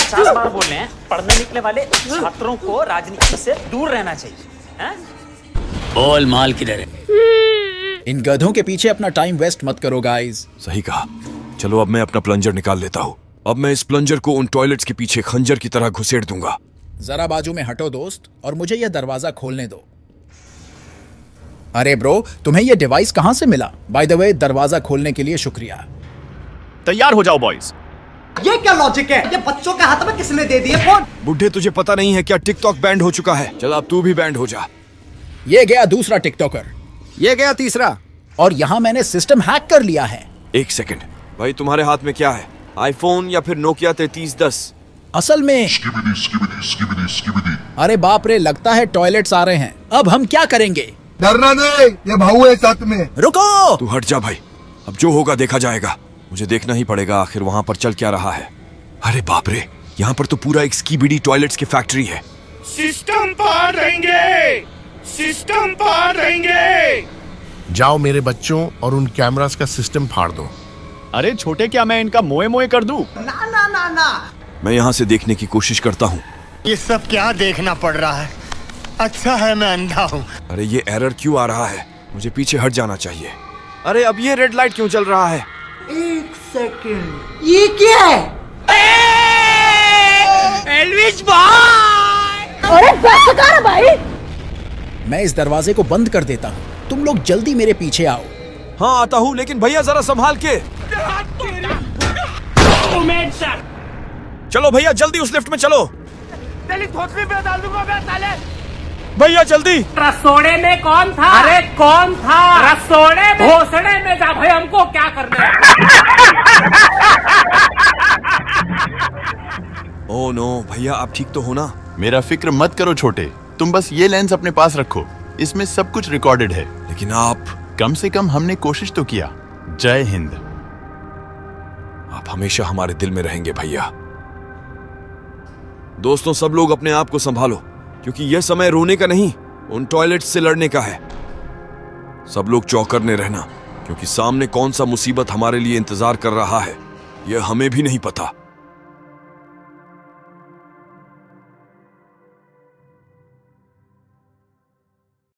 50 बार बोल रहे हैं, पढ़ने निकले वाले छात्रों को राजनीति से दूर रहना चाहिए, हैं? बोल माल किधर है? इन गधों के पीछे अपना टाइम वेस्ट मत करो गाइस। सही कहा। चलो अब मैं अपना प्लंजर निकाल लेता हूँ। अब मैं इस प्लंजर को उन टॉयलेट्स के पीछे खंजर की तरह घुसेड़ दूंगा। जरा बाजू में हटो दोस्त और मुझे यह दरवाजा खोलने दो। अरे ब्रो, तुम्हें यह डिवाइस कहां से मिला? बाय द वे, दरवाजा खोलने के लिए शुक्रिया। तैयार हो जाओ बॉयज। ये क्या लॉजिक है? ये बच्चों के हाथ में किसने दे दिए फोन? बुढ़े, तुझे पता नहीं है क्या टिकटॉक बैंड हो चुका है? चल अब तू भी बैंड हो जा। ये गया दूसरा टिकटॉकर, ये गया तीसरा, और यहाँ मैंने सिस्टम हैक कर लिया है। एक सेकंड भाई, तुम्हारे हाथ में क्या है? आईफोन या फिर नोकिया 3310? असल में अरे बाप रे, लगता है टॉयलेट्स आ रहे हैं। अब हम क्या करेंगे? डरना नहीं, ये भाऊ है साथ में। रुको! तू हट जा भाई, अब जो होगा देखा जाएगा। मुझे देखना ही पड़ेगा आखिर वहाँ पर चल क्या रहा है। अरे बाप रे, यहाँ पर तो पूरा एक स्कीबिडी टॉयलेट्स की फैक्ट्री है। सिस्टम पार देंगे, सिस्टम पार देंगे। जाओ मेरे बच्चों और उन कैमरास का सिस्टम फाड़ दो। अरे छोटे, क्या मैं इनका मोए मोए कर दूं? ना ना ना ना, मैं यहाँ से देखने की कोशिश करता हूँ। ये सब क्या देखना पड़ रहा है? अच्छा है मैं अंधा हूँ। अरे ये एरर क्यों आ रहा है? मुझे पीछे हट जाना चाहिए। अरे अब ये रेड लाइट क्यों चल रहा है? एक सेकंड, ये क्या है? एल्विस भाई! अरे बस कर भाई। मैं इस दरवाजे को बंद कर देता हूँ, तुम लोग जल्दी मेरे पीछे आओ। हाँ आता हूँ, लेकिन भैया जरा संभाल के। चलो भैया जल्दी उस लिफ्ट में चलो। तेरी थोतली पे डाल दूंगा मैं साले। भैया जल्दी। रसोड़े में कौन था? अरे कौन था? रसोड़े में, भोसड़े में जा भाई, हमको क्या करना है? ओह नो, भैया आप ठीक तो हो ना? मेरा फिक्र मत करो छोटे, तुम बस ये लेंस अपने पास रखो, इसमें सब कुछ रिकॉर्डेड है। लेकिन आप, कम से कम हमने कोशिश तो किया। जय हिंद। आप हमेशा हमारे दिल में रहेंगे भैया। दोस्तों, सब लोग अपने आप को संभालो, क्योंकि यह समय रोने का नहीं, उन टॉयलेट्स से लड़ने का है। सब लोग चौकन्ने रहना, क्योंकि सामने कौन सा मुसीबत हमारे लिए इंतजार कर रहा है, यह हमें भी नहीं पता।